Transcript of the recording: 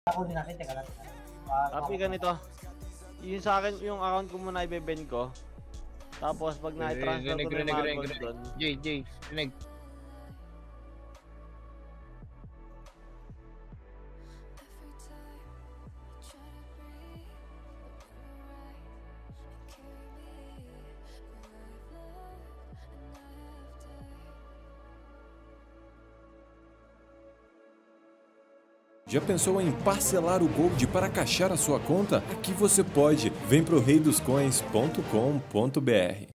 Kunin natin, teka lang. Happy ganito. Yung sa akin, yung account ko muna ibebend ko. Tapos pag na-transfer ko na yung mga gold doon. Jay, rinig. Já pensou em parcelar o Gold para caixar a sua conta? Aqui você pode. Vem pro reidoscoins.com.br.